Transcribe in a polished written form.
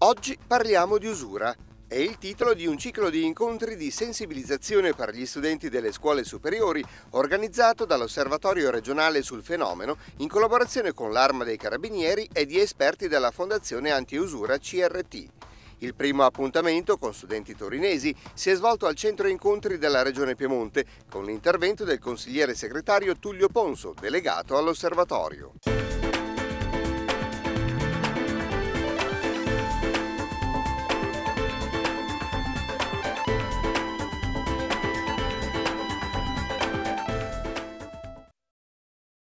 Oggi parliamo di usura. È il titolo di un ciclo di incontri di sensibilizzazione per gli studenti delle scuole superiori organizzato dall'Osservatorio regionale sul fenomeno in collaborazione con l'Arma dei Carabinieri e di esperti della Fondazione Antiusura CRT. Il primo appuntamento con studenti torinesi si è svolto al centro incontri della Regione Piemonte con l'intervento del consigliere segretario Tullio Ponso, delegato all'Osservatorio.